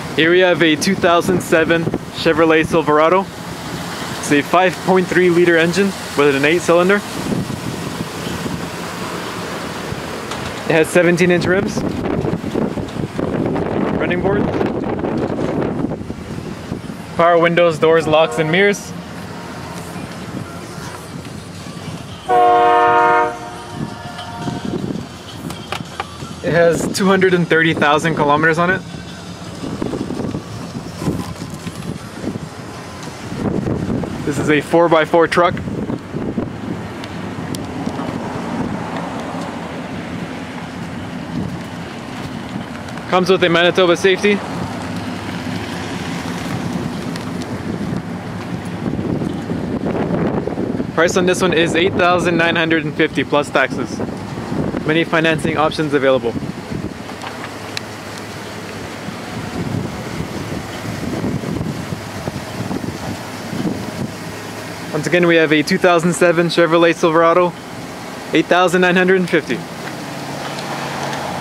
Here we have a 2007 Chevrolet Silverado. It's a 5.3 liter engine with an 8-cylinder. It has 17-inch rims, running boards, power windows, doors, locks, and mirrors. It has 230,000 kilometers on it. This is a 4x4 truck. Comes with a Manitoba safety. Price on this one is $8,950 plus taxes. Many financing options available. Once again, we have a 2007 Chevrolet Silverado, $8,950.